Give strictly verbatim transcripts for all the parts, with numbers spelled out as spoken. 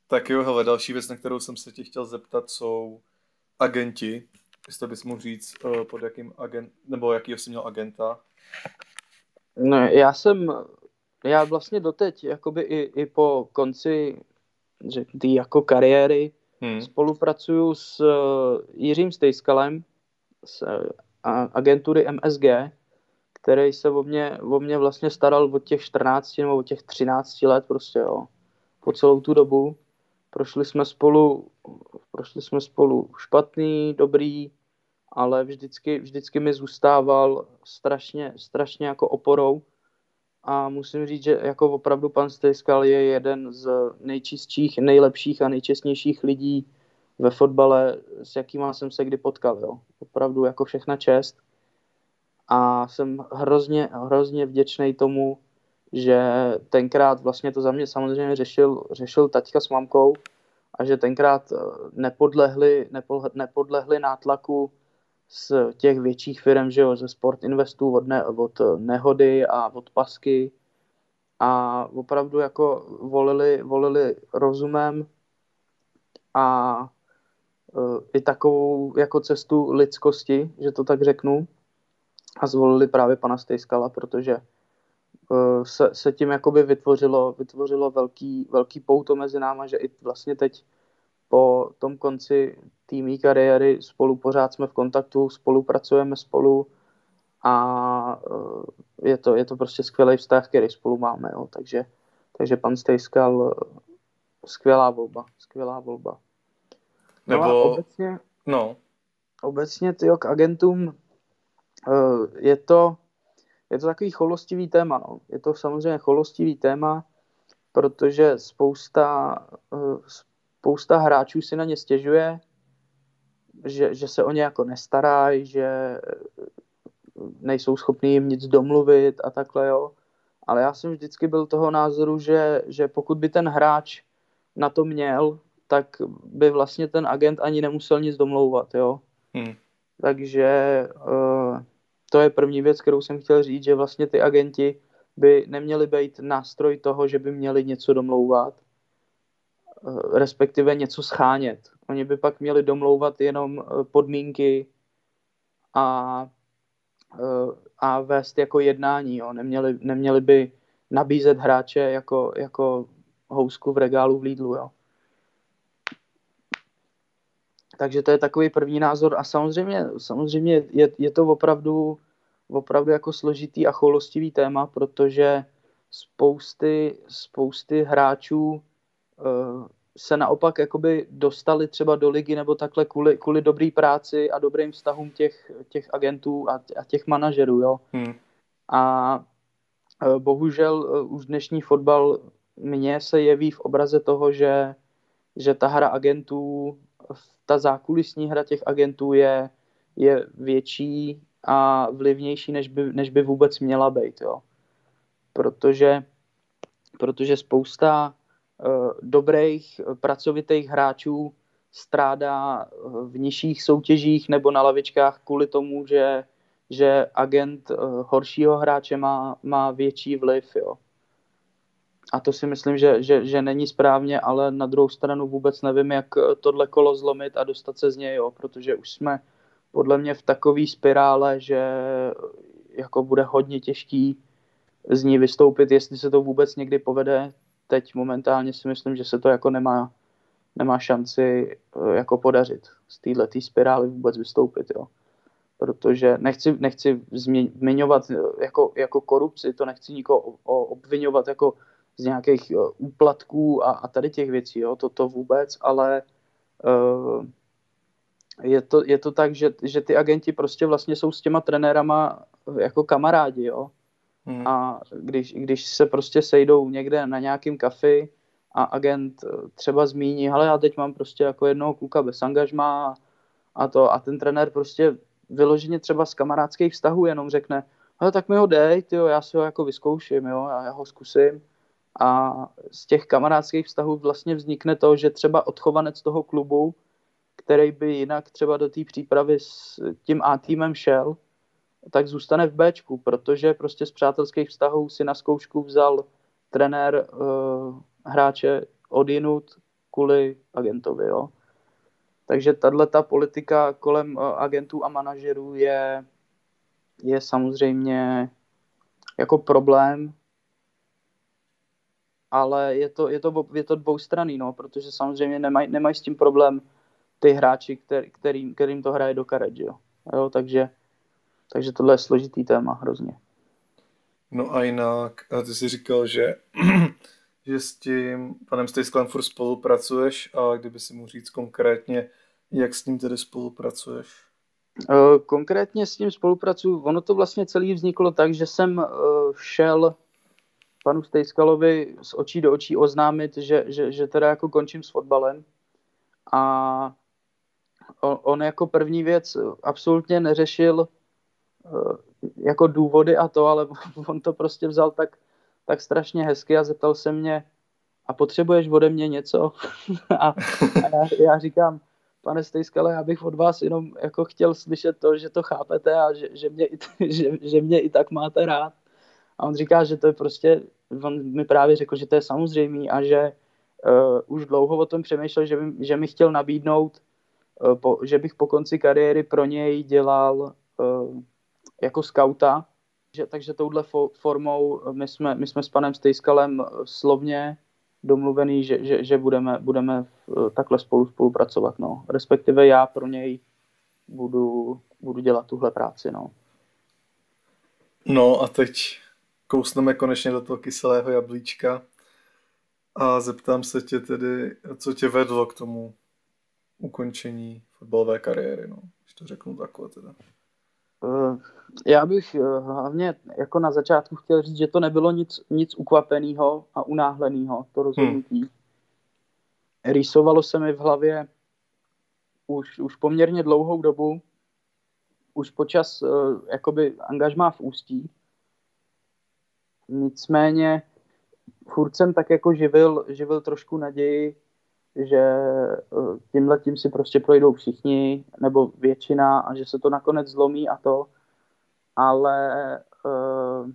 Tak jo, hele, další věc, na kterou jsem se tě chtěl zeptat, jsou agenti. Jestli bys mohl říct, eh, pod jakým agent, nebo jakýho jsi měl agenta. No, já jsem, já vlastně doteď, jakoby i, i po konci že tý jako kariéry Hmm. spolupracuju s uh, Jiřím Stejskalem z uh, agentury M S G, který se o mě, o mě vlastně staral od těch čtrnácti nebo od těch třinácti let prostě, jo. Po celou tu dobu. Prošli jsme spolu, prošli jsme spolu špatný, dobrý, ale vždycky, vždycky mi zůstával strašně, strašně jako oporou. A musím říct, že jako opravdu pan Stejskal je jeden z nejčistších, nejlepších a nejčestnějších lidí ve fotbale, s jakýma jsem se kdy potkal. Jo. Opravdu jako všechna čest. A jsem hrozně, hrozně vděčný tomu, že tenkrát vlastně to za mě samozřejmě řešil, řešil taťka s mamkou a že tenkrát nepodlehli, nepodlehli nátlaku z těch větších firm, že jo, ze Sport Investu, od, ne, od Nehody a od Pasky a opravdu jako volili, volili rozumem a uh, i takovou jako cestu lidskosti, že to tak řeknu, a zvolili právě pana Stejskala, protože uh, se, se tím jakoby vytvořilo, vytvořilo velký, velký pouto mezi náma, že i vlastně teď po tom konci týmí kariéry spolu pořád jsme v kontaktu, spolupracujeme spolu a uh, je to, je to prostě skvělý vztah, který spolu máme, jo. Takže, takže pan Stejskal, uh, skvělá volba, skvělá volba. No a Nebo, obecně, no, obecně tyjo, k agentům uh, je to, je to takový choulostivý téma, no. Je to samozřejmě choulostivý téma, protože spousta, uh, spousta hráčů si na ně stěžuje, že, že se o ně jako nestarají, že nejsou schopní jim nic domluvit a takhle, jo. Ale já jsem vždycky byl toho názoru, že, že pokud by ten hráč na to měl, tak by vlastně ten agent ani nemusel nic domlouvat, jo. hmm. Takže uh, to je první věc, kterou jsem chtěl říct, že vlastně ty agenti by neměli být nástroj toho, že by měli něco domlouvat, uh, respektive něco schánět. Oni by pak měli domlouvat jenom uh, podmínky a a vést jako jednání. Jo. Neměli, neměli by nabízet hráče jako, jako housku v regálu v Lidlu. Jo. Takže to je takový první názor a samozřejmě, samozřejmě je, je to opravdu, opravdu jako složitý a choulostivý téma, protože spousty, spousty hráčů uh, se naopak jakoby dostali třeba do ligy nebo takhle kvůli, kvůli dobrý práci a dobrým vztahům těch, těch agentů a, a těch manažerů, jo. Hmm. A uh, bohužel uh, už dnešní fotbal mně se jeví v obraze toho, že, že ta hra agentů, ta zákulisní hra těch agentů je, je větší a vlivnější, než by, než by vůbec měla být, jo. Protože, protože spousta uh, dobrých, pracovitých hráčů strádá v nižších soutěžích nebo na lavičkách kvůli tomu, že, že agent uh, horšího hráče má, má větší vliv, jo. A to si myslím, že, že, že není správně, ale na druhou stranu vůbec nevím, jak tohle kolo zlomit a dostat se z něj, jo, protože už jsme podle mě v takové spirále, že jako bude hodně těžký z ní vystoupit, jestli se to vůbec někdy povede. Teď momentálně si myslím, že se to jako nemá, nemá šanci jako podařit z této spirály vůbec vystoupit, jo. Protože nechci, nechci zmiňovat jako, jako korupci, to nechci nikoho obvinovat jako z nějakých úplatků a, a tady těch věcí, jo, toto vůbec, ale uh, je, to, je to tak, že, že ty agenti prostě vlastně jsou s těma trenérama jako kamarádi, jo. Hmm. A když, když se prostě sejdou někde na nějakém kafi a agent třeba zmíní, hele, já teď mám prostě jako jednoho kluka bez angažmá a to, a ten trenér prostě vyloženě třeba z kamarádských vztahů jenom řekne, hele, tak mi ho dej, tyjo, já si ho jako vyzkouším, jo, já, já ho zkusím. A z těch kamarádských vztahů vlastně vznikne to, že třeba odchovanec toho klubu, který by jinak třeba do té přípravy s tím A týmem šel, tak zůstane v Bčku, protože prostě z přátelských vztahů si na zkoušku vzal trenér uh, hráče odjinut kvůli agentovi, jo. Takže tato politika kolem agentů a manažerů je, je samozřejmě jako problém, ale je to, je to, je to dvoustranný, no, protože samozřejmě nemají nemaj s tím problém ty hráči, který, kterým, kterým to hraje do karet, jo. jo takže, takže tohle je složitý téma hrozně. No a jinak, a ty jsi říkal, že, že s tím panem Stejskalem furt spolupracuješ, a kdyby si mohl říct konkrétně, jak s ním tedy spolupracuješ? Konkrétně s ním spolupracuju, ono to vlastně celý vzniklo tak, že jsem šel panu Stejskalovi z očí do očí oznámit, že, že, že teda jako končím s fotbalem, a on, on jako první věc absolutně neřešil jako důvody a to, ale on to prostě vzal tak, tak strašně hezky a zeptal se mě, a potřebuješ ode mě něco? a, a já, já říkám, pane Stejskale, já bych od vás jenom jako chtěl slyšet to, že to chápete a že, že, mě, i, že, že mě i tak máte rád. A on říká, že to je prostě, on mi právě řekl, že to je samozřejmý a že uh, už dlouho o tom přemýšlel, že, by, že mi chtěl nabídnout, uh, po, že bych po konci kariéry pro něj dělal uh, jako skauta. Že, takže touhle fo, formou my jsme, my jsme s panem Stejskalem slovně domluvený, že, že, že budeme, budeme takhle spolu spolupracovat. No. Respektive já pro něj budu, budu dělat tuhle práci. No. No a teď kousneme konečně do toho kyselého jablíčka a zeptám se tě tedy, co tě vedlo k tomu ukončení fotbalové kariéry, no, když to řeknu takhle teda. Já bych hlavně jako na začátku chtěl říct, že to nebylo nic, nic ukvapeného a unáhleného, to rozhodnutí. Hmm. Rýsovalo se mi v hlavě už, už poměrně dlouhou dobu, už počas uh, jakoby angažmá v Ústí. Nicméně furt jsem tak jako živil, živil trošku naději, že uh, tímhletím si prostě projdou všichni, nebo většina, a že se to nakonec zlomí a to. Ale uh,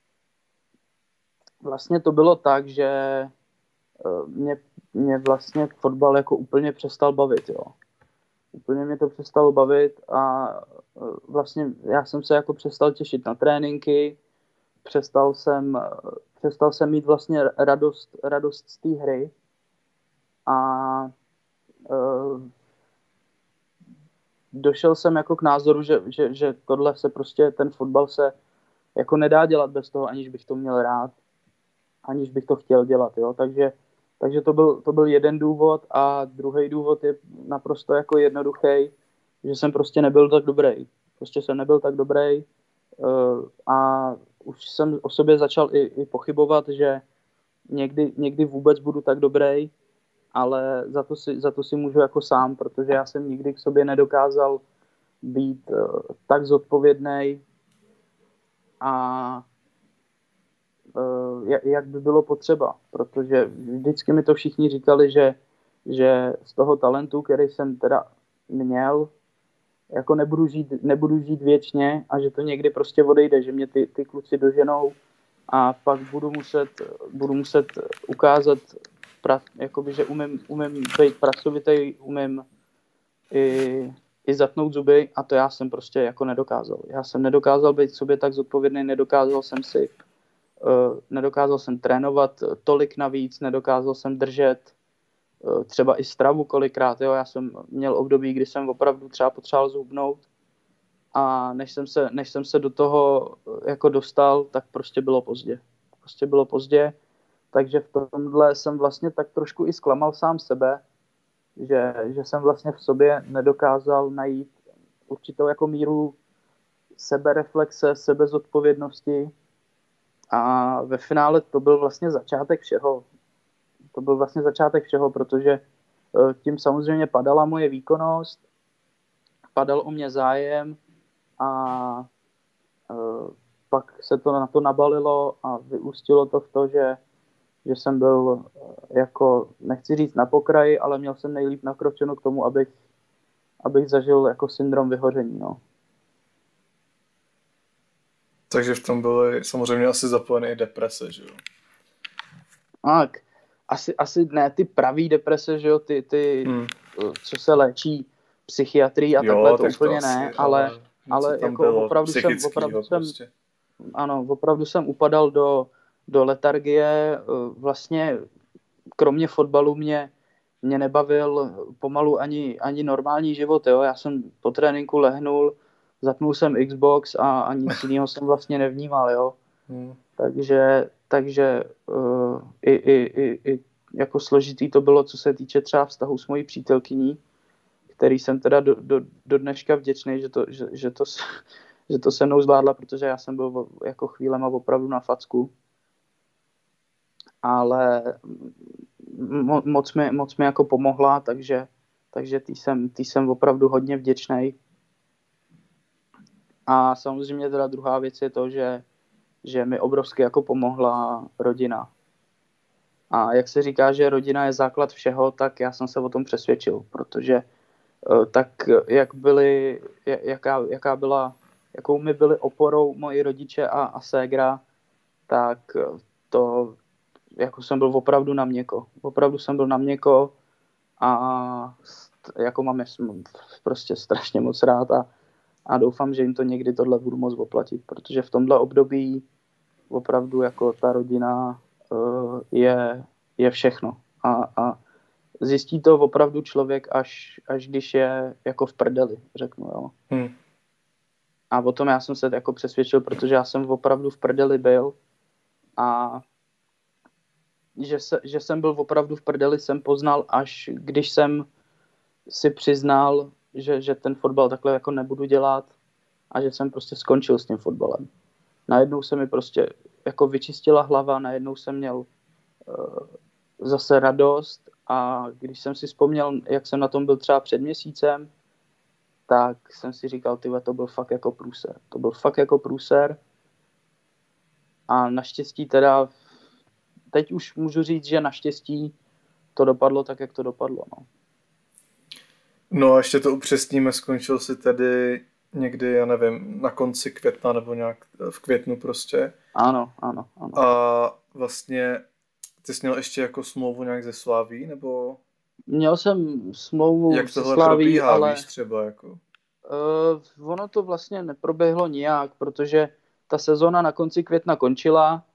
vlastně to bylo tak, že uh, mě, mě vlastně fotbal jako úplně přestal bavit, jo. Úplně mě to přestalo bavit a uh, vlastně já jsem se jako přestal těšit na tréninky, přestal jsem, uh, přestal jsem mít vlastně radost, radost z té hry a uh, došel jsem jako k názoru, že, že, že tohle se prostě, ten fotbal se jako nedá dělat bez toho, aniž bych to měl rád, aniž bych to chtěl dělat, jo, takže, takže to, byl, to byl jeden důvod a druhý důvod je naprosto jako jednoduchý, že jsem prostě nebyl tak dobrý, prostě jsem nebyl tak dobrý uh, a už jsem o sobě začal i, i pochybovat, že někdy, někdy vůbec budu tak dobrý, ale za to, si, za to si můžu jako sám, protože já jsem nikdy k sobě nedokázal být uh, tak zodpovědnej a uh, jak, jak by bylo potřeba, protože vždycky mi to všichni říkali, že, že z toho talentu, který jsem teda měl, jako nebudu žít, nebudu žít věčně a že to někdy prostě odejde, že mě ty, ty kluci doženou a pak budu muset, budu muset ukázat, pra, jakoby, že umím, umím být pracovitý, umím i, i zatnout zuby a to já jsem prostě jako nedokázal. Já jsem nedokázal být sobě tak zodpovědný, nedokázal jsem si, uh, nedokázal jsem trénovat tolik navíc, nedokázal jsem držet uh, třeba i stravu kolikrát, jo. Já jsem měl období, kdy jsem opravdu třeba potřeboval zhubnout a než jsem se, než jsem se do toho jako dostal, tak prostě bylo pozdě. Prostě bylo pozdě. Takže v tomhle jsem vlastně tak trošku i zklamal sám sebe, že, že jsem vlastně v sobě nedokázal najít určitou jako míru sebereflexe, sebezodpovědnosti a ve finále to byl vlastně začátek všeho. To byl vlastně začátek všeho, protože tím samozřejmě padala moje výkonnost, padal o mě zájem a pak se to na to nabalilo a vyústilo to v to, že že jsem byl jako, nechci říct na pokraji, ale měl jsem nejlíp nakročeno k tomu, abych, abych zažil jako syndrom vyhoření, no. Takže v tom byly samozřejmě asi zapojené i deprese, že jo? Tak, asi, asi ne ty pravý deprese, že jo, ty, ty hmm. co se léčí psychiatrii a jo, takhle, to tak úplně to asi, ne, ale, ale tam jako bylo opravdu jsem, opravdu jsem, prostě. ano, opravdu jsem upadal do, do letargie, vlastně kromě fotbalu mě, mě nebavil pomalu ani, ani normální život, jo, já jsem po tréninku lehnul, zapnul jsem Xbox a, a nic jiného jsem vlastně nevnímal, jo, hmm. takže, takže uh, i, i, i, i jako složitý to bylo, co se týče třeba vztahu s mojí přítelkyní, který jsem teda do, do, do dneška vděčný, že to, že, že, to, že to se mnou zvládla, protože já jsem byl jako chvílema opravdu na facku. Ale mo, moc, mi, moc mi jako pomohla, takže, takže tý jsem, tý jsem opravdu hodně vděčný. A samozřejmě teda druhá věc je to, že, že mi obrovsky jako pomohla rodina. A jak se říká, že rodina je základ všeho, tak já jsem se o tom přesvědčil, protože tak jak byly, jaká, jaká byla, jakou mi byly oporou moji rodiče a, a ségra, tak to jako jsem byl opravdu na měko. Opravdu jsem byl na měko a jako mám je prostě strašně moc rád a, a doufám, že jim to někdy tohle budu moct oplatit, protože v tomhle období opravdu jako ta rodina uh, je, je všechno. A, a zjistí to opravdu člověk, až, až když je jako v prdeli, řeknu, jo. Hmm. A o tom já jsem se jako přesvědčil, protože já jsem opravdu v prdeli byl a že, se, že jsem byl opravdu v prdeli, jsem poznal, až když jsem si přiznal, že, že ten fotbal takhle jako nebudu dělat a že jsem prostě skončil s tím fotbalem. Najednou se mi prostě jako vyčistila hlava, najednou jsem měl uh, zase radost a když jsem si vzpomněl, jak jsem na tom byl třeba před měsícem, tak jsem si říkal, tyhle, to byl fakt jako průser. To byl fakt jako průser a naštěstí teda teď už můžu říct, že naštěstí to dopadlo tak, jak to dopadlo. No, no a ještě to upřesníme, skončil si tedy někdy, já nevím, na konci května nebo nějak v květnu prostě. Ano, ano, ano. A vlastně ty jsi měl ještě jako smlouvu nějak ze Slaví, nebo? Měl jsem smlouvu jak se tohle Slaví, probíhá, ale víš třeba jako? Uh, ono to vlastně neproběhlo nijak, protože ta sezona na konci května končila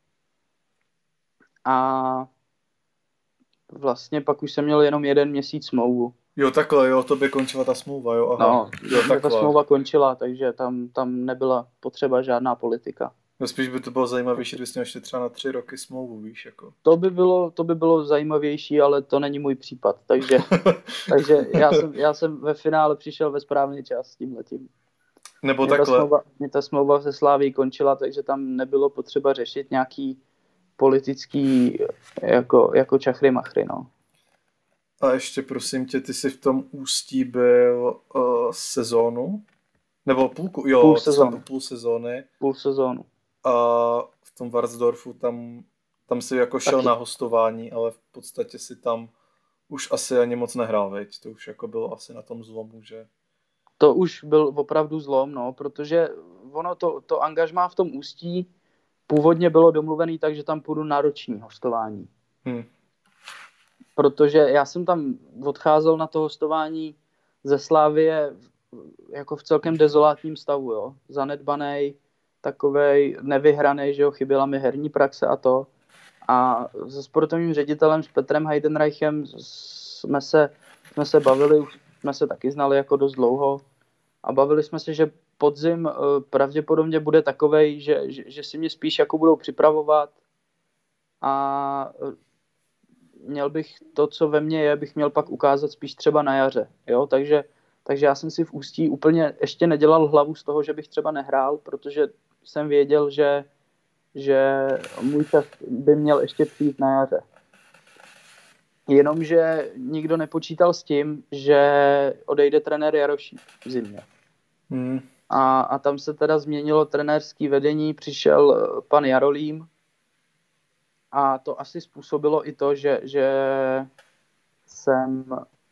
a vlastně pak už jsem měl jenom jeden měsíc smlouvu. Jo, takhle, jo, to by končila ta smlouva, jo, aha. No, jo, ta smlouva končila, takže tam, tam nebyla potřeba žádná politika. No spíš by to bylo zajímavější, kdyby jsi měl ještě třeba na tři roky smlouvu, víš, jako. To by bylo, to by bylo zajímavější, ale to není můj případ, takže, takže já, jsem, já jsem ve finále přišel ve správný čas s tímhletím. Nebo mě takhle. Ta smlouva, mě ta smlouva se Sláví končila, takže tam nebylo potřeba řešit nějaký politický jako, jako čachry machry, no. A ještě prosím tě, ty jsi v tom Ústí byl uh, sezónu? Nebo půlku? Jo, půl sezóny. Půl sezóny. Půl sezónu. A v tom Varnsdorfu tam, tam si jako šel Taky. na hostování, ale v podstatě si tam už asi ani moc nehrál, veď? To už jako bylo asi na tom zlomu, že? To už byl opravdu zlom, no, protože ono to, to angažmá v tom Ústí původně bylo domluvený tak, že tam půjdu na roční hostování. Hmm. Protože já jsem tam odcházel na to hostování ze Slávie jako v celkem dezolátním stavu, jo. Zanedbanej, takovej nevyhranej, že jo, chyběla mi herní praxe a to. A se sportovním ředitelem, s Petrem Heidenreichem jsme se, jsme se bavili, už jsme se taky znali jako dost dlouho a bavili jsme se, že podzim pravděpodobně bude takovej, že, že, že si mě spíš jako budou připravovat a měl bych to, co ve mně je, bych měl pak ukázat spíš třeba na jaře, jo, takže, takže já jsem si v Ústí úplně ještě nedělal hlavu z toho, že bych třeba nehrál, protože jsem věděl, že, že můj čas by měl ještě přijít na jaře. Jenomže nikdo nepočítal s tím, že odejde trenér Jarošík v zimě. Hmm. A, a tam se teda změnilo trenérský vedení, přišel pan Jarolím a to asi způsobilo i to, že, že jsem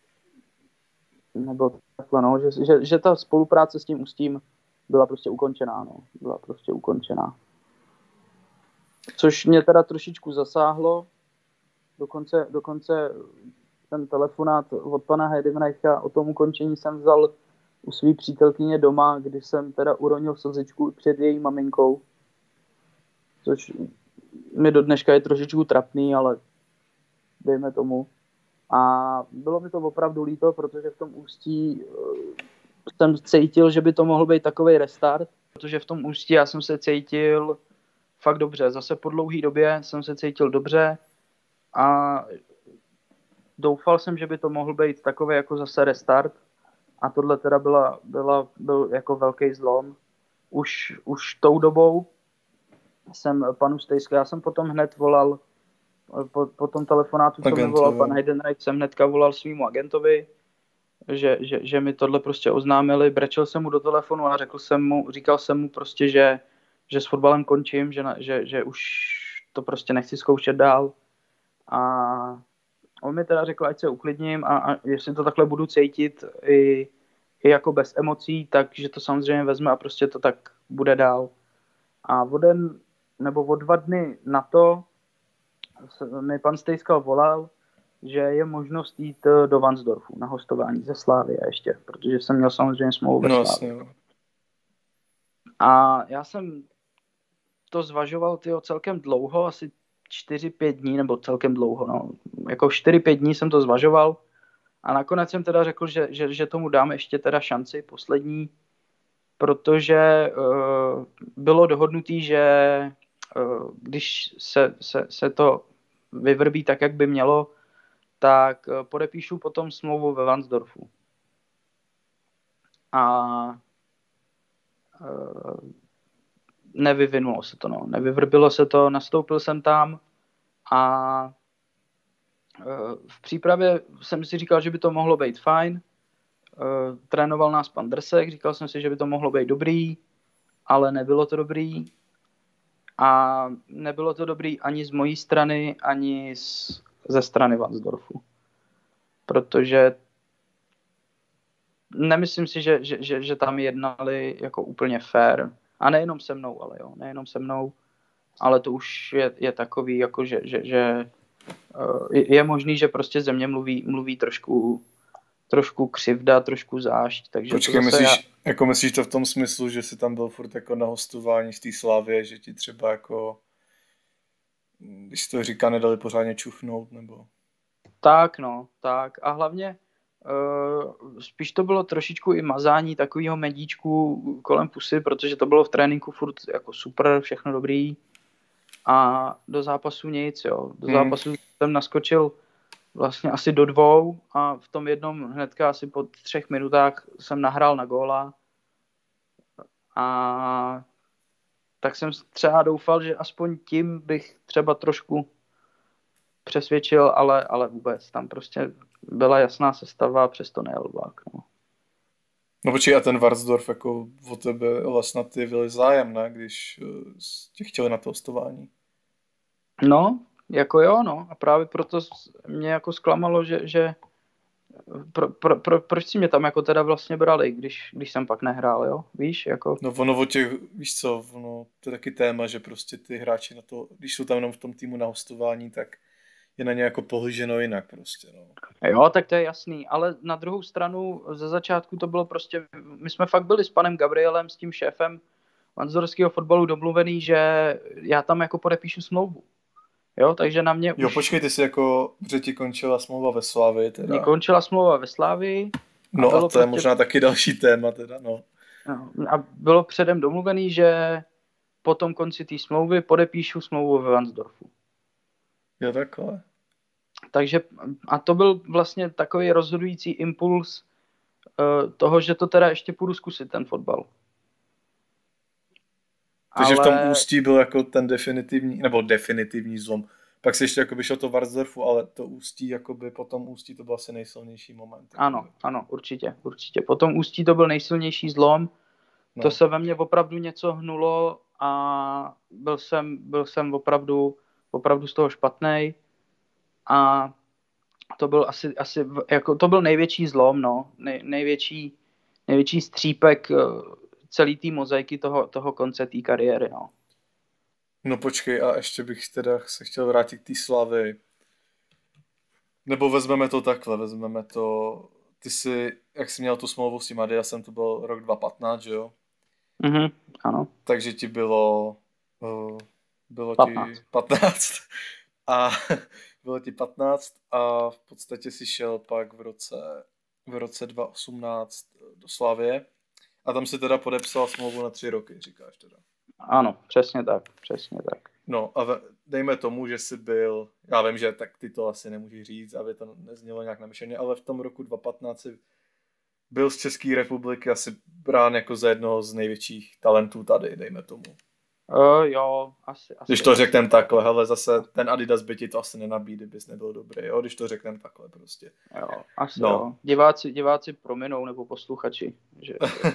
nebo takhle, no, že, že, že ta spolupráce s tím Ústím byla prostě ukončená, no, byla prostě ukončená. Což mě teda trošičku zasáhlo, dokonce, dokonce ten telefonát od pana Heidenreicha o tom ukončení jsem vzal u své přítelkyně doma, kdy jsem teda uronil slzičku před její maminkou, což mi do dneška je trošičku trapný, ale dejme tomu. A bylo mi to opravdu líto, protože v tom Ústí jsem cítil, že by to mohl být takovej restart, protože v tom Ústí já jsem se cítil fakt dobře. Zase po dlouhé době jsem se cítil dobře a doufal jsem, že by to mohl být takový jako zase restart. A tohle teda byla, byla, byl jako velký zlom. Už, už tou dobou jsem panu Stejsku, já jsem potom hned volal, po, po tom telefonátu, co mi volal pan Heidenreich, jsem hnedka volal svýmu agentovi, že, že, že mi tohle prostě oznámili. Brečel jsem mu do telefonu a řekl jsem mu, říkal jsem mu prostě, že, že s fotbalem končím, že, na, že, že už to prostě nechci zkoušet dál. A on mi teda řekl, ať se uklidním a, a jestli to takhle budu cítit i, i jako bez emocí, takže to samozřejmě vezme a prostě to tak bude dál. A o den, nebo o dva dny na to mi pan Stejskal volal, že je možnost jít do Varnsdorfu na hostování ze Slávie ještě, protože jsem měl samozřejmě smlouvu ve no, Slávii. A já jsem to zvažoval tyjo, celkem dlouho, asi čtyři pět dní, nebo celkem dlouho, no. Jako čtyři pět dní jsem to zvažoval a nakonec jsem teda řekl, že, že, že tomu dám ještě teda šanci poslední, protože uh, bylo dohodnutý, že uh, když se, se, se to vyvrbí tak, jak by mělo, tak uh, podepíšu potom smlouvu ve Varnsdorfu. A uh, nevyvinulo se to, no. Nevyvrbilo se to, nastoupil jsem tam a v přípravě jsem si říkal, že by to mohlo být fajn. Trénoval nás pan Drsek, říkal jsem si, že by to mohlo být dobrý, ale nebylo to dobrý. A nebylo to dobrý ani z mojí strany, ani z, ze strany Varnsdorfu. Protože nemyslím si, že, že, že, že tam jednali jako úplně fair. A nejenom se mnou, ale jo, nejenom se mnou, ale to už je, je takový, jako že, že, že je, je možný, že prostě ze mě mluví, mluví trošku, trošku křivda, trošku zášť. Takže počkej, myslíš, já... jako myslíš to v tom smyslu, že jsi tam byl furt jako na hostování z té Slávie, že ti třeba jako, když to říká, nedali pořádně čuchnout, nebo? Tak, no, tak. A hlavně Uh, spíš to bylo trošičku i mazání takového medíčku kolem pusy, protože to bylo v tréninku furt jako super, všechno dobrý a do zápasu nic, jo. Do hmm. zápasu jsem naskočil vlastně asi do dvou a v tom jednom hnedka asi po třech minutách jsem nahrál na góla a tak jsem třeba doufal, že aspoň tím bych třeba trošku přesvědčil, ale, ale vůbec tam prostě byla jasná sestava a přesto nejel vlak. No, no počkej, a ten Varnsdorf jako o tebe vlastně ty byli zájem, ne? Když tě chtěli na to hostování. No, jako jo, no. A právě proto mě jako zklamalo, že, že pro, pro, pro, proč si mě tam jako teda vlastně brali, když, když jsem pak nehrál, jo? Víš, jako... No ono o těch, víš co, ono, to je taky téma, že prostě ty hráči na to, když jsou tam jenom v tom týmu na hostování, tak je na ně jako pohlíženo jinak prostě, no. Jo, tak to je jasný, ale na druhou stranu ze začátku to bylo prostě, my jsme fakt byli s panem Gabrielem, s tím šéfem varnsdorského fotbalu domluvený, že já tam jako podepíšu smlouvu. Jo, takže na mě jo, už... počkej, ty jsi jako, že ti končila smlouva ve Slávii teda. Mně končila smlouva ve Slávii. No a to prostě... je možná taky další téma teda, no. no. A bylo předem domluvený, že po tom konci té smlouvy podepíšu smlouvu ve Varnsdorfu. Jo, takhle. Takže a to byl vlastně takový rozhodující impuls uh, toho, že to teda ještě půjdu zkusit ten fotbal. Takže ale... v tom Ústí byl jako ten definitivní, nebo definitivní zlom. Pak si ještě jako by šel to Varnsdorfu, ale to Ústí, jakoby po tom Ústí to byl asi nejsilnější moment. Ano, ano, určitě, určitě. Po tom Ústí to byl nejsilnější zlom. No. To se ve mně opravdu něco hnulo a byl jsem, byl jsem opravdu, opravdu z toho špatnej. A to byl asi, asi jako, to byl největší zlom, no. Nej, největší, největší střípek celý té mozaiky toho, toho konce té kariéry, no. No počkej, a ještě bych teda se chtěl vrátit k té Slavii. Nebo vezmeme to takhle, vezmeme to, ty jsi, jak jsi měl tu smlouvu s tím Adidasem, to byl rok dva tisíce patnáct, že jo? Mhm, ano. Takže ti bylo, uh, bylo ti patnáct. patnáct a bylo ti patnáct a v podstatě si šel pak v roce, v roce dva tisíce osmnáct do Slavie a tam si teda podepsal smlouvu na tři roky, říkáš teda. Ano, přesně tak, přesně tak. No a ve, dejme tomu, že jsi byl, já vím, že tak ty to asi nemůžeš říct, aby to neznělo nějak namyšleně, ale v tom roku dva tisíce patnáct si byl z České republiky asi brán jako za jednoho z největších talentů tady, dejme tomu. Uh, jo, asi. asi Když to řekneme takhle, hele, zase ten Adidas by ti to asi nenabídl, kdybys nebyl dobrý, jo, když to řekneme takhle prostě. Jo, asi no. jo. Diváci, diváci prominou nebo posluchači. Že...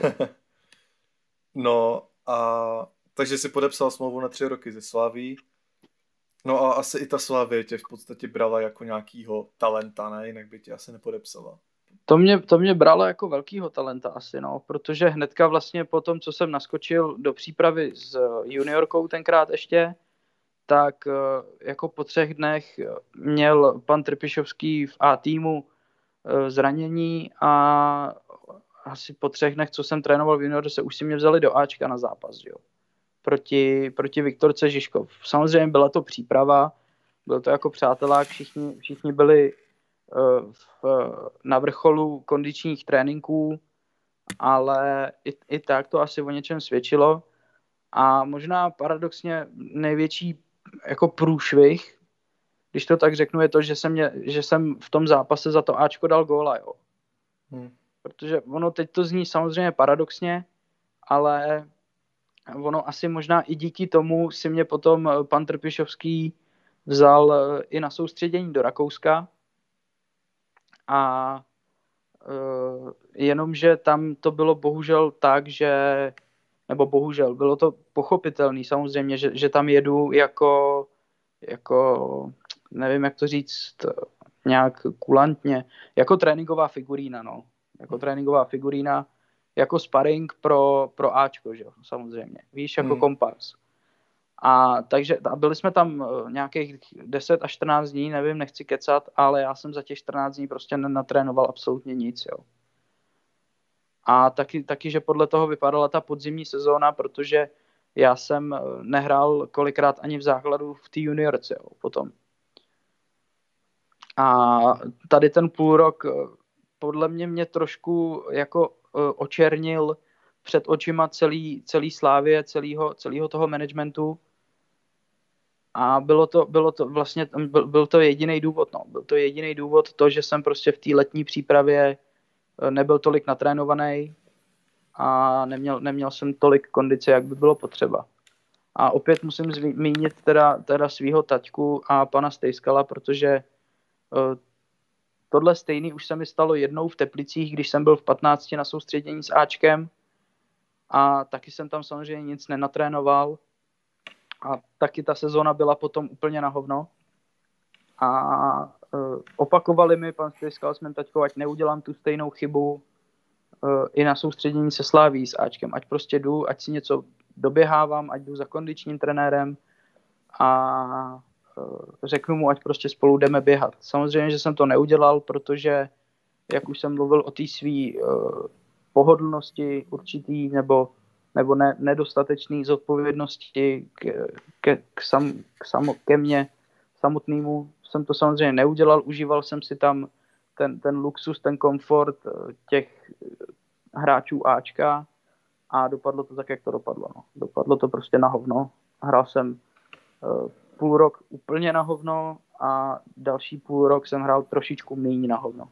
no a takže si podepsal smlouvu na tři roky ze Slaví. No a asi i ta Slavie tě v podstatě brala jako nějakýho talenta, ne? Jinak by tě asi nepodepsala. To mě, to mě bralo jako velkýho talenta asi, no, protože hnedka vlastně po tom, co jsem naskočil do přípravy s juniorkou tenkrát ještě, tak jako po třech dnech měl pan Trpišovský v A týmu zranění a asi po třech dnech, co jsem trénoval v junior, se už si mě vzali do Ačka na zápas, jo. Proti, proti Viktorce Žižkov. Samozřejmě byla to příprava, byl to jako přátelák, všichni, všichni byli uh, v, na vrcholu kondičních tréninků, ale i, i tak to asi o něčem svědčilo. A možná paradoxně největší jako průšvih, když to tak řeknu, je to, že jsem, mě, že jsem v tom zápase za to Ačko dal góla, jo. Hmm. Protože ono teď to zní samozřejmě paradoxně, ale ono asi možná i díky tomu si mě potom pan Trpišovský vzal i na soustředění do Rakouska a uh, jenomže tam to bylo bohužel tak, že nebo bohužel, bylo to pochopitelný samozřejmě, že, že tam jedu jako jako, nevím jak to říct nějak kulantně, jako tréninková figurína, no. Jako tréninková figurína, jako sparring pro, pro Ačko, že jo, samozřejmě. Víš, jako hmm. kompars. A takže a byli jsme tam nějakých deset až čtrnáct dní, nevím, nechci kecat, ale já jsem za těch čtrnáct dní prostě nenatrénoval absolutně nic, jo. A taky, taky, že podle toho vypadala ta podzimní sezóna, protože já jsem nehrál kolikrát ani v základu v té juniorce, jo, potom. A tady ten půl rok podle mě mě trošku jako očernil před očima celý, celý Slávie, celýho, celýho toho managementu. A bylo to, bylo to vlastně, byl, byl to jediný důvod, no. Byl to jediný důvod to, že jsem prostě v té letní přípravě nebyl tolik natrénovaný a neměl, neměl jsem tolik kondice, jak by bylo potřeba. A opět musím zmínit teda, teda svýho taťku a pana Stejskala, protože uh, tohle stejný už se mi stalo jednou v Teplicích, když jsem byl v patnácti na soustředění s Ačkem a taky jsem tam samozřejmě nic nenatrénoval a taky ta sezóna byla potom úplně na hovno. A uh, opakovali mi pan Stejskal s mým taťkou, ať neudělám tu stejnou chybu uh, i na soustředění se Slaví s Ačkem, ať prostě jdu, ať si něco doběhávám, ať jdu za kondičním trenérem a uh, řeknu mu, ať prostě spolu jdeme běhat. Samozřejmě, že jsem to neudělal, protože, jak už jsem mluvil o té svý uh, pohodlnosti určitý nebo, nebo ne, nedostatečný zodpovědnosti k, ke, k, sam, k samo, ke mně samotnému, jsem to samozřejmě neudělal. Užíval jsem si tam ten, ten luxus, ten komfort těch hráčů Ačka a dopadlo to tak, jak to dopadlo. No. Dopadlo to prostě na hovno. Hrál jsem uh, půl rok úplně na hovno a další půl rok jsem hrál trošičku méně na hovno.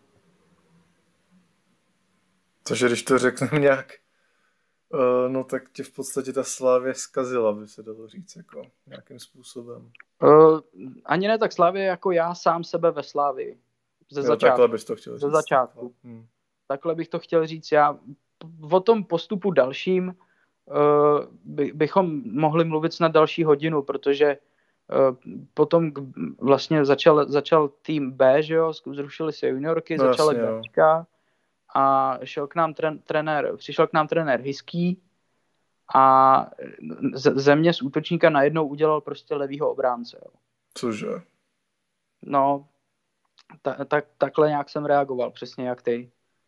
Takže když to řeknu nějak, uh, no tak tě v podstatě ta Slávě zkazila, by se dalo říct, jako nějakým způsobem. Uh, ani ne tak Slávě, jako já sám sebe ve Slávii. Ze jo, začátku. Takhle bys to chtěl říct. Ze začátku. Hmm. Takhle bych to chtěl říct já. O tom postupu dalším uh, by, bychom mohli mluvit snad další hodinu, protože uh, potom vlastně začal, začal tým B, že jo, zrušili se juniorky, no, začala Bčka a šel k nám tren, trenér, přišel k nám trenér Hiský a ze mě z útočníka najednou udělal prostě levýho obránce. Jo. Cože? No, ta, tak, takhle nějak jsem reagoval, přesně jak ty.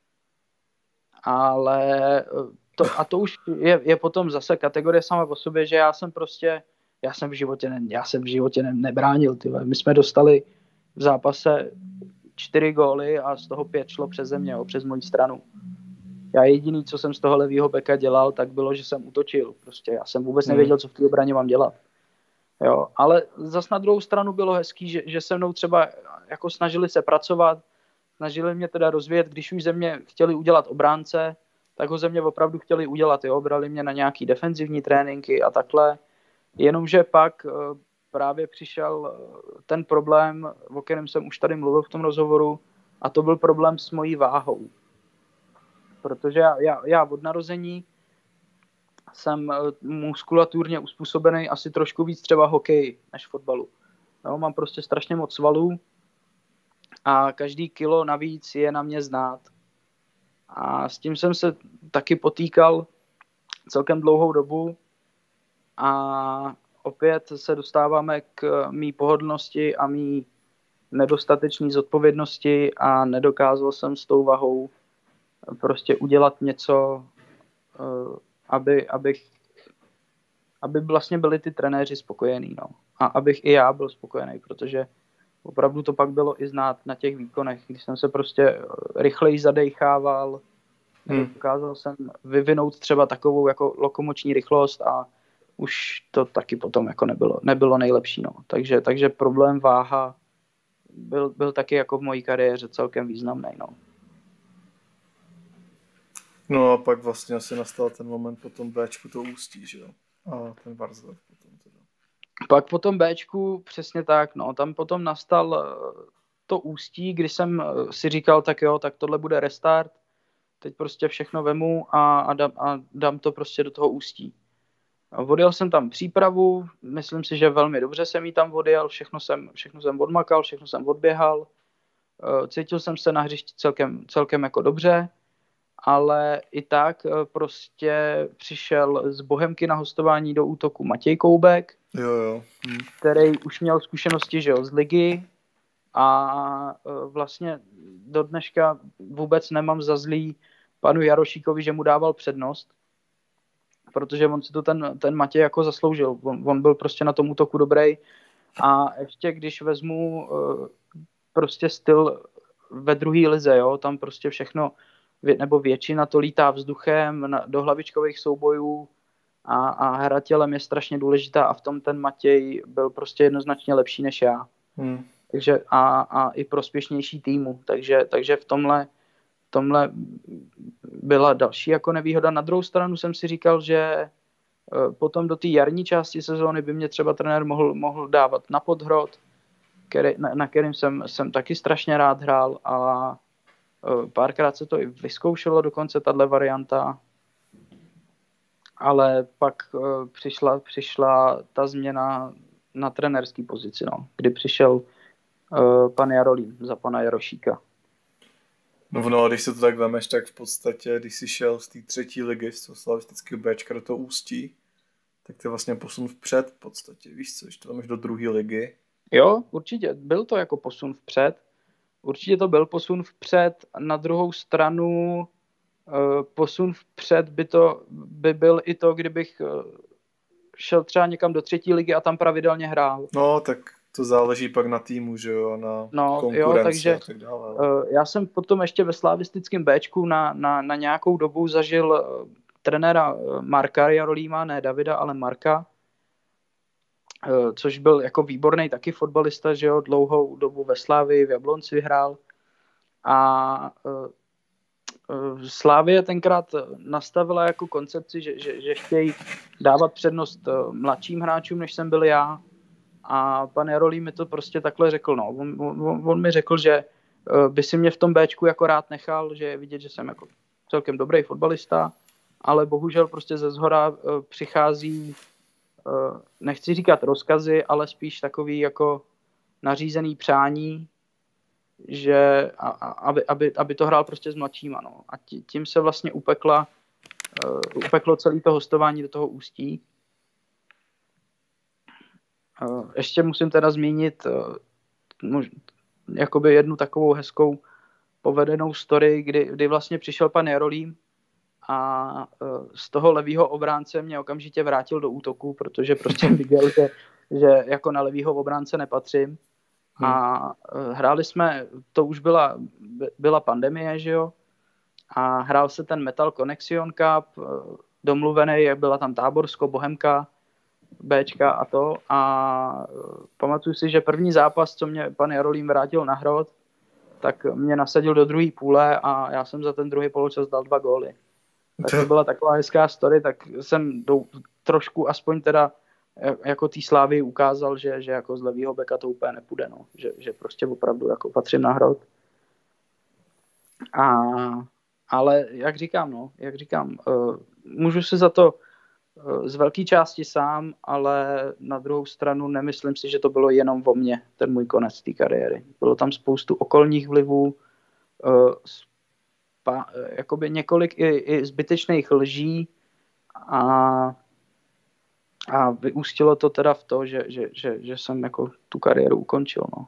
Ale to, a to už je, je potom zase kategorie sama o sobě, že já jsem prostě, já jsem v životě, ne, já jsem v životě ne, nebránil, ty. My jsme dostali v zápase čtyři góly a z toho pět šlo přeze mě, jo, přes moji stranu. Já jediný, co jsem z toho levýho beka dělal, tak bylo, že jsem útočil. Prostě já jsem vůbec nevěděl, co v té obraně mám dělat. Jo, ale zas na druhou stranu bylo hezký, že, že se mnou třeba jako snažili se pracovat, snažili mě teda rozvíjet, když už ze mě chtěli udělat obránce, tak ho ze mě opravdu chtěli udělat, jo, brali mě na nějaký defenzivní tréninky a takhle, jenomže pak právě přišel ten problém, o kterém jsem už tady mluvil v tom rozhovoru, a to byl problém s mojí váhou. Protože já, já, já od narození jsem muskulaturně uspůsobený asi trošku víc třeba hokeji než fotbalu. No, mám prostě strašně moc svalů a každý kilo navíc je na mě znát. A s tím jsem se taky potýkal celkem dlouhou dobu a opět se dostáváme k mý pohodlnosti a mý nedostatečné zodpovědnosti a nedokázal jsem s tou vahou prostě udělat něco, aby, abych, aby vlastně byli ty trenéři spokojení, no. A abych i já byl spokojený, protože opravdu to pak bylo i znát na těch výkonech, když jsem se prostě rychleji zadejchával, hmm. dokázal jsem vyvinout třeba takovou jako lokomoční rychlost a už to taky potom jako nebylo, nebylo nejlepší, no. Takže, takže problém váha byl, byl taky jako v mojí kariéře celkem významný, no. No a pak vlastně asi nastal ten moment po tom Bčku to Ústí, že jo? A ten Varnsdorf potom teda. Pak po tom Bčku přesně tak, no, tam potom nastal to Ústí, kdy jsem si říkal, tak jo, tak tohle bude restart, teď prostě všechno vemu a, a, dám, a dám to prostě do toho Ústí. Odjel jsem tam přípravu, myslím si, že velmi dobře jsem jí tam odjel, všechno jsem, všechno jsem odmakal, všechno jsem odběhal, cítil jsem se na hřišti celkem, celkem jako dobře, ale i tak prostě přišel z Bohemky na hostování do útoku Matěj Koubek, jo, jo. Hm. který už měl zkušenosti, že jo, z ligy a vlastně do dneška vůbec nemám za zlý panu Jarošíkovi, že mu dával přednost, protože on si to ten, ten Matěj jako zasloužil. On, on byl prostě na tom útoku dobrý a ještě když vezmu prostě styl ve druhé lize, jo, tam prostě všechno nebo většina to lítá vzduchem na, do hlavičkových soubojů a, a hra tělem je strašně důležitá a v tom ten Matěj byl prostě jednoznačně lepší než já. Hmm. Takže a, a i prospěšnější týmu. Takže, takže v tomhle, tomhle byla další jako nevýhoda. Na druhou stranu jsem si říkal, že potom do té jarní části sezóny by mě třeba trenér mohl, mohl dávat na Podhrod, který, na, na kterým jsem, jsem taky strašně rád hrál a párkrát se to i vyzkoušelo dokonce tahle varianta, ale pak uh, přišla, přišla ta změna na trenérský pozici, no, kdy přišel uh, pan Jarolím za pana Jarošíka. No, no, když se to tak vemeš, tak v podstatě, když jsi šel z té třetí ligy, z toho slavistického Bčka do toho Ústí, tak to je vlastně posun vpřed v podstatě, víš co, když to vemeš do druhé ligy. Jo, určitě, byl to jako posun vpřed. Určitě to byl posun vpřed, na druhou stranu uh, posun vpřed by to by byl i to, kdybych uh, šel třeba někam do třetí ligy a tam pravidelně hrál. No, tak to záleží pak na týmu, že jo, na no, konkurenci jo, takže, a tak dále. Uh, já jsem potom ještě ve slavistickém Bčku na, na, na nějakou dobu zažil uh, trenéra Marka Jarolíma, ne Davida, ale Marka, což byl jako výborný taky fotbalista, že jo, dlouhou dobu ve Slávii, v Jablonci hrál a uh, uh, Slávie tenkrát nastavila jako koncepci, že, že, že chtějí dávat přednost uh, mladším hráčům, než jsem byl já a pan Jarolí mi to prostě takhle řekl, no, on, on, on mi řekl, že uh, by si mě v tom Bčku jako rád nechal, že je vidět, že jsem jako celkem dobrý fotbalista, ale bohužel prostě ze zhora uh, přichází nechci říkat rozkazy, ale spíš takový jako nařízený přání, že a, a, aby, aby, aby to hrál prostě s mladšíma. No. A tím se vlastně upekla, uh, upeklo celé to hostování do toho Ústí. Uh, ještě musím teda zmínit uh, mož, jakoby jednu takovou hezkou povedenou story, kdy, kdy vlastně přišel pan Jarolím a z toho levýho obránce mě okamžitě vrátil do útoku, protože prostě viděl, že, že jako na levýho obránce nepatřím. Hmm. A hráli jsme, to už byla, byla pandemie, že jo? A hrál se ten Metal Connection Cup, domluvený, jak byla tam Táborsko, Bohemka, Bčka a to. A pamatuju si, že první zápas, co mě pan Jarolím vrátil na hrot, tak mě nasadil do druhé půle a já jsem za ten druhý poločas dal dva góly. Tak to byla taková hezká story, tak jsem do, trošku aspoň teda jako té Slávy ukázal, že, že jako z levýho beka to úplně nepůjde, no. že, že prostě opravdu jako patřím na hrot. A, ale jak říkám, no, jak říkám, uh, můžu si za to uh, z velké části sám, ale na druhou stranu nemyslím si, že to bylo jenom o mně, ten můj konec té kariéry. Bylo tam spoustu okolních vlivů, uh, spa, uh, jakoby několik i, i zbytečných lží a A vyústilo to teda v to, že, že, že, že jsem jako tu kariéru ukončil. No.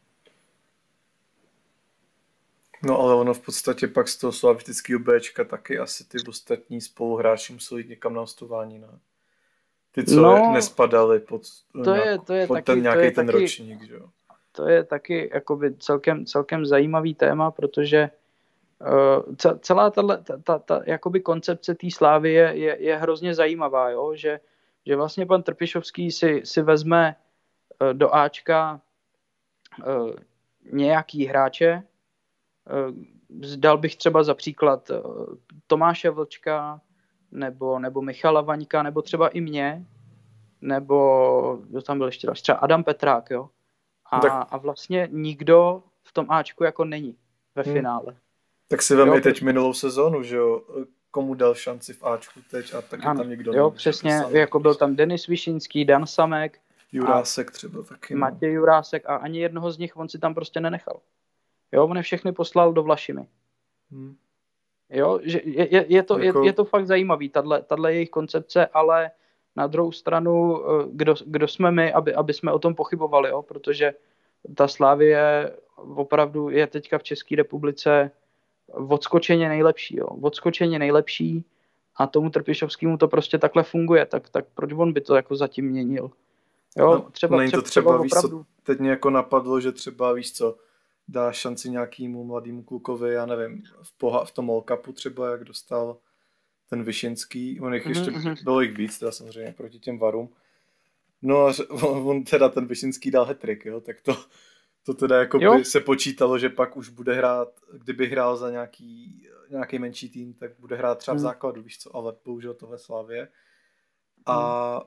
no ale ono v podstatě pak z toho slavistického Bčka taky asi ty ostatní spoluhráči museli jít někam na hostování. Ne? Ty, co no, nespadali pod, to nějak, je, to je pod taky, ten nějaký to je ten taky, ročník. Že jo? To je taky jakoby celkem, celkem zajímavý téma, protože uh, celá tato, ta, ta, ta jakoby koncepce té Slávy je, je, je hrozně zajímavá, jo? Že že vlastně pan Trpišovský si, si vezme uh, do Ačka uh, nějaký hráče. Uh, dal bych třeba za příklad uh, Tomáše Vlčka nebo, nebo Michala Vaňka, nebo třeba i mě, nebo kdo tam byl ještě, třeba Adam Petrák, jo. A, tak. a vlastně nikdo v tom Ačku jako není ve hmm. finále. Tak si vem i teď minulou sezónu, že jo, komu dal šanci v Ačku teď a taky ano, tam někdo jo, není, přesně, jako byl tam Denis Višinský, Dan Samek, Jurásek třeba taky. No. Matěj Jurásek a ani jednoho z nich on si tam prostě nenechal. Jo, on je všechny poslal do Vlašimi. Hmm. Jo, že je, je, je, to, jako... je, je to fakt zajímavý, tahle jejich koncepce, ale na druhou stranu, kdo, kdo jsme my, aby, aby jsme o tom pochybovali, jo, protože ta Slavie opravdu je teďka v České republice odskočeně nejlepší, jo. Odskočeně nejlepší a tomu Trpišovskému to prostě takhle funguje, tak, tak proč on by to jako zatím měnil? Jo, no, třeba, není to třeba, třeba víš opravdu... co, teď mě jako napadlo, že třeba, víš co, dá šanci nějakému mladému klukovi, já nevím, v, poha- v tom All Cupu třeba, jak dostal ten Višinský, on jich ještě, mm-hmm. bylo jich víc, teda samozřejmě proti těm Varům. No a on, on teda ten Višinský dal hat-trick, jo, tak to To teda jako by se počítalo, že pak už bude hrát, kdyby hrál za nějaký, nějaký menší tým, tak bude hrát třeba v základu, víš co, ale bohužel tohle Slavie. A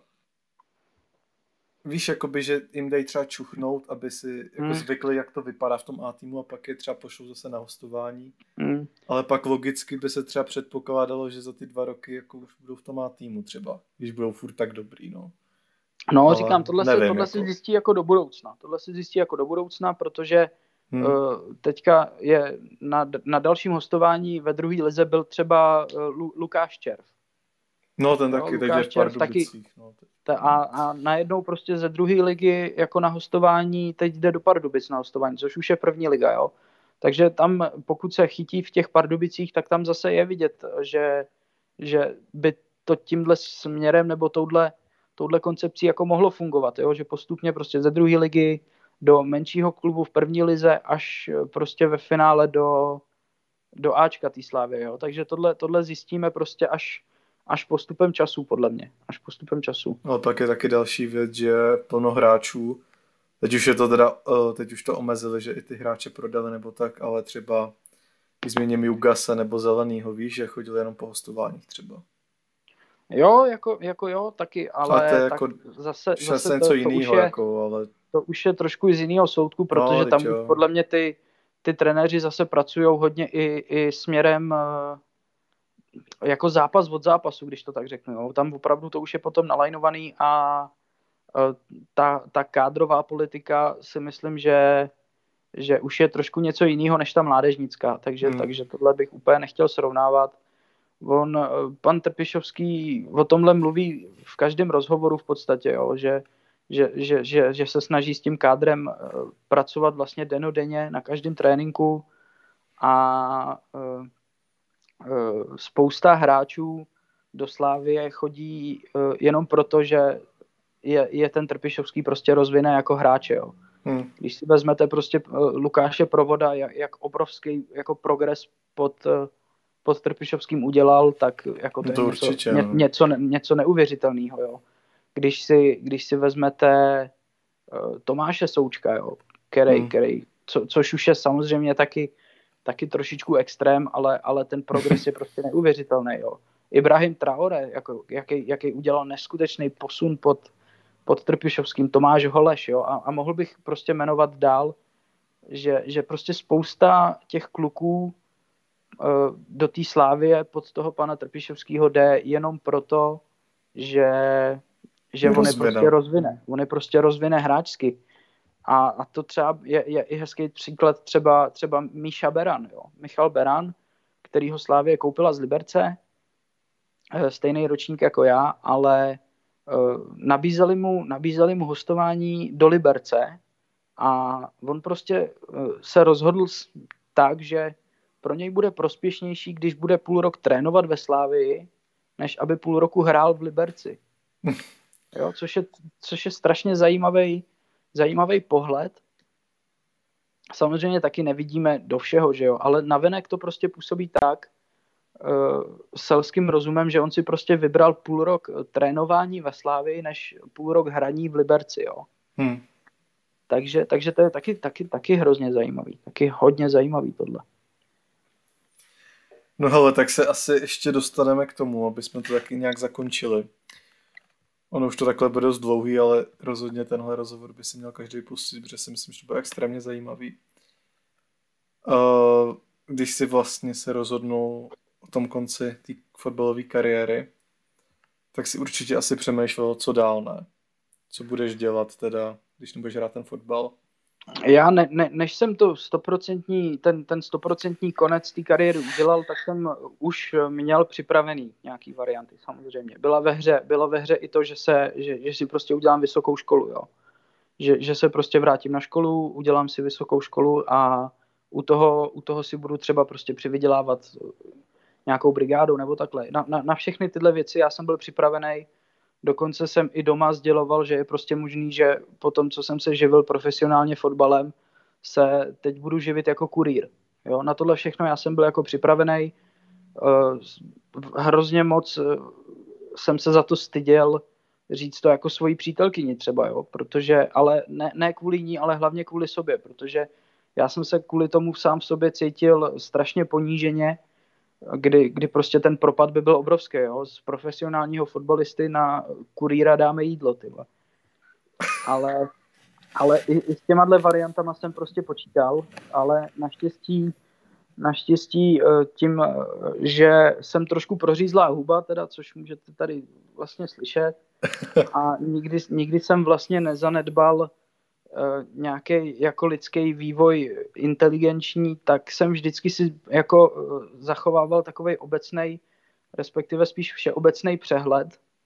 víš, jakoby, že jim dají třeba čuchnout, aby si jako zvykli, jak to vypadá v tom A týmu a pak je třeba pošlou zase na hostování. Mm. Ale pak logicky by se třeba předpokládalo, že za ty dva roky jako už budou v tom A týmu třeba, když budou furt tak dobrý, no. No, ale říkám, tohle, nevím, se, tohle jako... se zjistí jako do budoucna. Tohle se zjistí jako do budoucna, protože hmm. uh, teďka je na, na dalším hostování ve druhé lize byl třeba uh, Lu, Lukáš Červ. No, ten taky, no, teď je v Pardubicích. No, ta, a, a najednou prostě ze druhé ligy jako na hostování, teď jde do Pardubic na hostování, což už je první liga, jo. Takže tam, pokud se chytí v těch Pardubicích, tak tam zase je vidět, že, že by to tímhle směrem nebo touhle touhle koncepcí jako mohlo fungovat, jo? Že postupně prostě ze druhé ligy do menšího klubu v první lize až prostě ve finále do, do Ačka té Slávy, jo? Takže tohle, tohle zjistíme prostě až, až postupem času, podle mě. Až postupem času. No pak je taky další věc, že plno hráčů, teď už je to teda, teď už to omezili, že i ty hráče prodali nebo tak, ale třeba i změním Jugase nebo Zelenýho, víš, že chodili jenom po hostováních třeba. Jo, jako, jako jo, taky, ale a to je jako zase, zase něco jiného, jako, ale... to už je trošku z jiného soudku, protože no, tam už podle mě ty, ty trenéři zase pracují hodně i, i směrem jako zápas od zápasu, když to tak řeknu. Jo. Tam opravdu to už je potom nalajnovaný a ta, ta kádrová politika si myslím, že, že už je trošku něco jiného než ta mládežnická, takže, hmm. takže tohle bych úplně nechtěl srovnávat. On, pan Trpišovský o tomhle mluví v každém rozhovoru v podstatě, jo, že, že, že, že, že se snaží s tím kádrem pracovat vlastně denodenně na každém tréninku a uh, uh, spousta hráčů do Slávie chodí uh, jenom proto, že je, je ten Trpišovský prostě rozvine jako hráče, jo. Hmm. Když si vezmete prostě Lukáše Provoda, jak, jak obrovský jako progres pod, pod Trpišovským udělal, tak jako to, to je určitě, něco, ně, něco, něco neuvěřitelného, jo. Když si, když si vezmete uh, Tomáše Součka, jo, který, hmm. který, co, což už je samozřejmě taky, taky trošičku extrém, ale, ale ten progres je prostě neuvěřitelný, jo. Ibrahim Traore, jako, jaký, jaký udělal neskutečný posun pod pod Trpišovským, Tomáš Holeš, jo, a, a mohl bych prostě jmenovat dál, že, že prostě spousta těch kluků uh, do té Slávie pod toho pana Trpišovského jde jenom proto, že, že on je prostě rozvine. On je prostě rozvine hráčsky. A, a to třeba je, je i hezký příklad třeba, třeba Míša Beran, jo. Michal Beran, kterýho Slávie koupila z Liberce, stejný ročník jako já, ale Nabízeli mu, nabízeli mu hostování do Liberce a on prostě se rozhodl tak, že pro něj bude prospěšnější, když bude půl rok trénovat ve Slávii, než aby půl roku hrál v Liberci. Jo, což je, což je strašně zajímavý, zajímavý pohled. Samozřejmě taky nevidíme do všeho, že jo, ale navenek to prostě působí tak, Uh, selským rozumem, že on si prostě vybral půl rok trénování ve Slávii, než půl rok hraní v Liberci, jo. Hmm. Takže, takže to je taky, taky, taky hrozně zajímavý. Taky hodně zajímavý tohle. No hele, tak se asi ještě dostaneme k tomu, aby jsme to taky nějak zakončili. Ono už to takhle bude dost dlouhý, ale rozhodně tenhle rozhovor by si měl každý pustit, protože si myslím, že to bude extrémně zajímavý. Uh, když si vlastně se rozhodnul o tom konci té fotbalové kariéry, tak si určitě asi přemýšlel, co dál, ne? Co budeš dělat teda, když nebudeš hrát ten fotbal? Já, ne, ne, než jsem to stoprocentní, ten, ten stoprocentní konec té kariéry udělal, tak jsem už měl připravený nějaký varianty, samozřejmě. Byla ve hře, byla ve hře i to, že, se, že, že si prostě udělám vysokou školu, jo. Že, že se prostě vrátím na školu, udělám si vysokou školu a u toho, u toho si budu třeba prostě přivydělávat nějakou brigádou nebo takhle. Na, na, na všechny tyhle věci já jsem byl připravený. Dokonce jsem i doma sděloval, že je prostě možný, že po tom, co jsem se živil profesionálně fotbalem, se teď budu živit jako kurýr. Jo? Na tohle všechno já jsem byl jako připravený. Uh, hrozně moc uh, jsem se za to styděl říct to jako svojí přítelkyni třeba, jo? Protože, ale ne, ne kvůli ní, ale hlavně kvůli sobě, protože já jsem se kvůli tomu sám v sobě cítil strašně poníženě, kdy, kdy prostě ten propad by byl obrovský, jo? Z profesionálního fotbalisty na kurýra dáme jídlo, tyhle. Ale, ale i, i s těmahle variantama jsem prostě počítal, ale naštěstí, naštěstí tím, že jsem trošku prořízlá huba, teda, což můžete tady vlastně slyšet, a nikdy, nikdy jsem vlastně nezanedbal Uh, nějaký jako lidský vývoj inteligenční, tak jsem vždycky si jako uh, zachovával takovej obecnej, respektive spíš všeobecný přehled.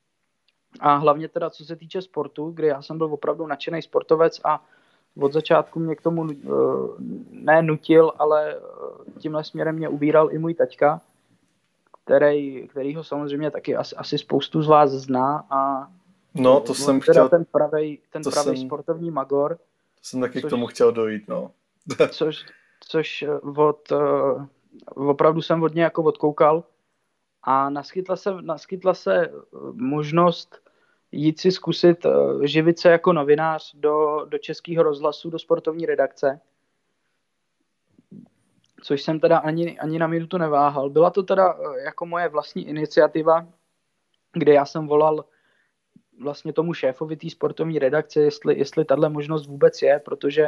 A hlavně teda, co se týče sportu, kde já jsem byl opravdu nadšený sportovec a od začátku mě k tomu uh, ne nutil, ale uh, tímhle směrem mě ubíral i můj taťka, který, kterýho samozřejmě taky asi, asi spoustu z vás zná a no, to jsem chtěl... ten pravej, ten pravej jsem, sportovní magor. To jsem taky což, k tomu chtěl dojít, no. což, což od, uh, opravdu jsem od něj jako odkoukal a naskytla se, naskytla se možnost jít si zkusit uh, živit se jako novinář do, do Českého rozhlasu, do sportovní redakce. Což jsem teda ani, ani na minutu neváhal. Byla to teda uh, jako moje vlastní iniciativa, kde já jsem volal vlastně tomu šéfovi té sportovní redakce, jestli, jestli tahle možnost vůbec je, protože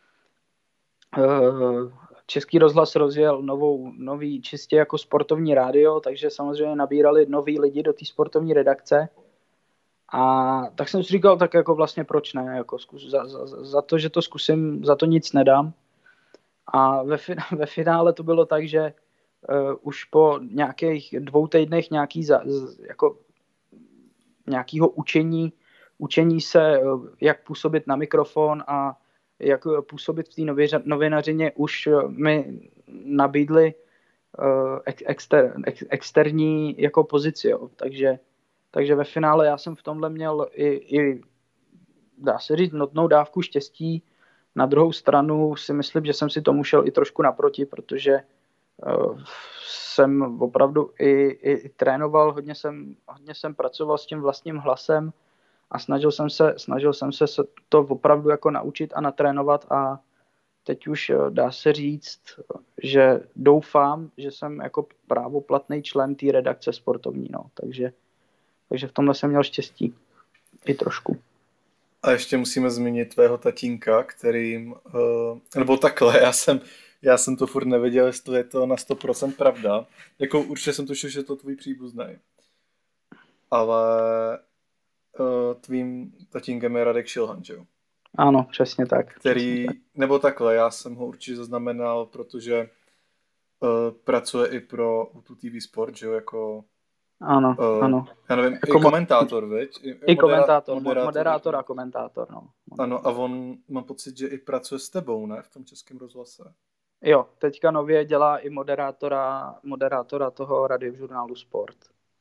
uh, Český rozhlas rozjel novou, nový čistě jako sportovní rádio, takže samozřejmě nabírali noví lidi do té sportovní redakce a tak jsem si říkal, tak jako vlastně proč ne, jako zkus, za, za, za to, že to zkusím, za to nic nedám a ve, ve finále to bylo tak, že uh, už po nějakých dvou týdnech nějaký za, jako nějakého učení učení se, jak působit na mikrofon a jak působit v té novinařině, už mi nabídli exter, ex, externí jako pozici. Jo. Takže, takže ve finále já jsem v tomhle měl i, i dá se říct, notnou dávku štěstí. Na druhou stranu si myslím, že jsem si tomu šel i trošku naproti, protože uh, jsem opravdu i, i, i trénoval, hodně jsem, hodně jsem pracoval s tím vlastním hlasem a snažil jsem se, snažil jsem se to opravdu jako naučit a natrénovat a teď už dá se říct, že doufám, že jsem jako právoplatný člen té redakce sportovní, no. takže, takže v tomhle jsem měl štěstí i trošku. A ještě musíme zmínit tvého tatínka, kterým, uh, nebo takhle, já jsem, já jsem to furt nevěděl, jestli je to na sto procent pravda. Jako určitě jsem tušil, že to tvůj příbuzný. Ale uh, tvým tatínkem je Radek Šilhan, že jo? Ano, přesně tak. Který, přesně tak. Nebo takhle, já jsem ho určitě zaznamenal, protože uh, pracuje i pro U T V Sport, že jo, jako... Ano, uh, ano. Já nevím, jako i komentátor, viď? I, I komentátor, moderátor, moderátor a komentátor, no. Ano, a on, mám pocit, že i pracuje s tebou, ne? V tom Českém rozhlase. Jo, teďka nově dělá i moderátora, moderátora toho radiožurnálu Sport.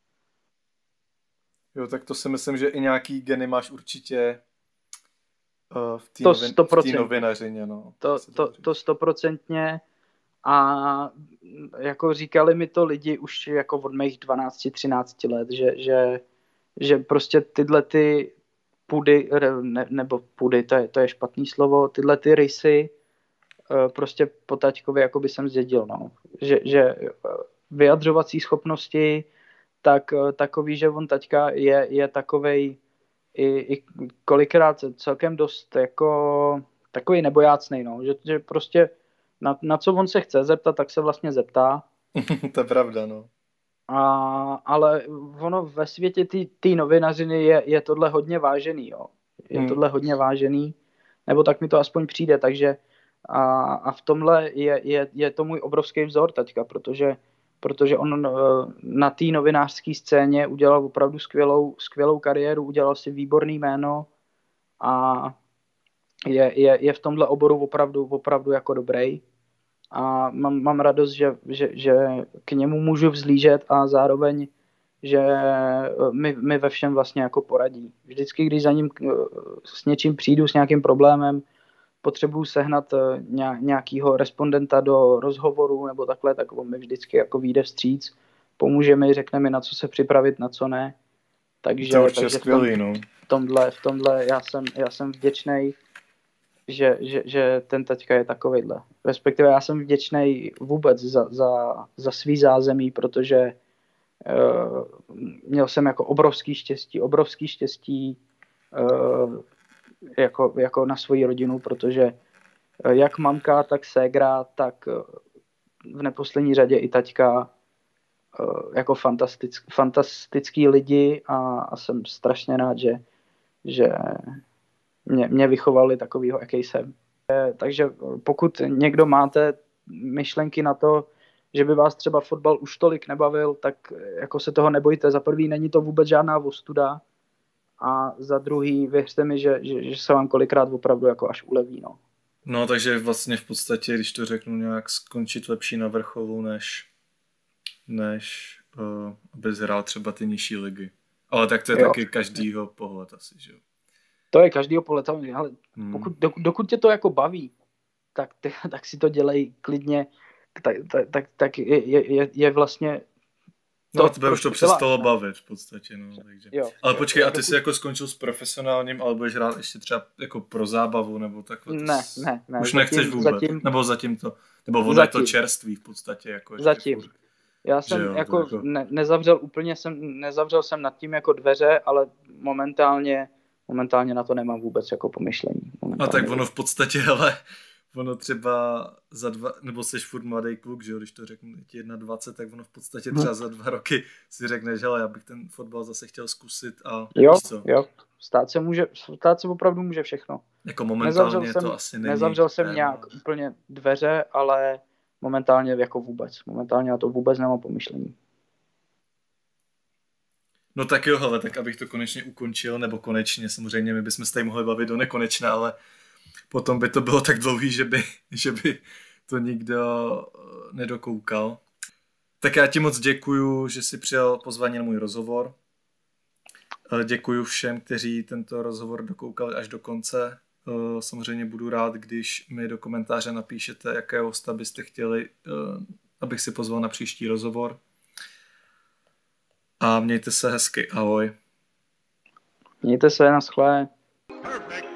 Jo, tak to si myslím, že i nějaký geny máš určitě uh, v té novin, novinařině, no. To, to, to stoprocentně. A jako říkali mi to lidi už jako od mých dvanáct třináct let, že, že, že prostě tyhle ty pudy, ne, nebo pudy, to je, to je špatný slovo, tyhle ty rysy prostě po taťkovi jakoby jsem zdědil, no. Že, že vyjadřovací schopnosti, tak takový, že on taťka je, je takovej i, i kolikrát celkem dost jako takový nebojácnej, no. Že, že prostě Na, na co on se chce zeptat, tak se vlastně zeptá. To je pravda, no. A, ale ono ve světě té novinařiny je, je tohle hodně vážený, jo. Je hmm. tohle hodně vážený, nebo tak mi to aspoň přijde, takže a, a v tomhle je, je, je to můj obrovský vzor teďka, protože, protože on na té novinářské scéně udělal opravdu skvělou, skvělou kariéru, udělal si výborný jméno a Je, je, je v tomhle oboru opravdu, opravdu jako dobrý a mám, mám radost, že, že, že k němu můžu vzlížet a zároveň, že mi, mi ve všem vlastně jako poradí. Vždycky, když za ním s něčím přijdu, s nějakým problémem, potřebuju sehnat nějakýho respondenta do rozhovoru nebo takhle, tak on mi vždycky jako vyjde vstříc, pomůže mi, řekne mi, na co se připravit, na co ne. Takže, to je určitě takže skvělý, v, tom, no. v tomhle, v tomhle já jsem, já jsem vděčnej, Že, že, že ten taťka je takovejhle. Respektive já jsem vděčnej vůbec za, za, za svý zázemí, protože uh, měl jsem jako obrovský štěstí, obrovský štěstí uh, jako, jako na svoji rodinu, protože uh, jak mamka, tak ségra, tak uh, v neposlední řadě i taťka uh, jako fantastick, fantastický lidi a, a jsem strašně rád, že, že Mě, mě vychovali takovýho, jaký jsem. Takže pokud někdo máte myšlenky na to, že by vás třeba fotbal už tolik nebavil, tak jako se toho nebojte. Za prvý není to vůbec žádná ostuda a za druhý věřte mi, že, že, že se vám kolikrát opravdu jako až uleví. No. no takže vlastně v podstatě, když to řeknu, nějak skončit lepší na vrcholu, než, než uh, aby hrál třeba ty nižší ligy. Ale tak to je jo. Taky každýho pohled asi, že jo. To je každýho pohled, ale pokud, dokud, dokud tě to jako baví, tak, tak si to dělej klidně, tak, tak, tak, tak je, je, je vlastně... To, no, tebe už to přestalo bavit v podstatě, no, takže. Jo, ale jo, počkej, jo, a ty dokud... jsi jako skončil s profesionálním, ale budeš hrát ještě třeba jako pro zábavu, nebo takhle? Ne, ne, ne. Už zatím, nechceš vůbec, zatím, nebo zatím to, nebo ono je to čerství v podstatě, jako zatím. Furt. Já jsem jo, jako, jako... Ne, nezavřel úplně, jsem, nezavřel jsem nad tím jako dveře, ale momentálně Momentálně na to nemám vůbec jako pomyšlení. A tak ono v podstatě, ale ono třeba za dva, nebo jsi furt mladý kluk, že jo, když to řeknu ti dvacet jedna, tak ono v podstatě třeba za dva roky si řekneš, hele, já bych ten fotbal zase chtěl zkusit a jo, co? Jo, stát se může, stát se opravdu může všechno. Jako momentálně nezavřel to jsem, asi není. Nezavřel jsem nějak úplně dveře, ale momentálně jako vůbec. Momentálně na to vůbec nemám pomyšlení. No tak jo, hele, tak abych to konečně ukončil, nebo konečně, samozřejmě my bychom se tady mohli bavit do nekonečna, ale potom by to bylo tak dlouhý, že by, že by to nikdo nedokoukal. Tak já ti moc děkuju, že jsi přijal pozvání na můj rozhovor. Děkuju všem, kteří tento rozhovor dokoukali až do konce. Samozřejmě budu rád, když mi do komentáře napíšete, jaké hosta byste chtěli, abych si pozval na příští rozhovor. A mějte se hezky. Ahoj. Mějte se, naschle. Perfect.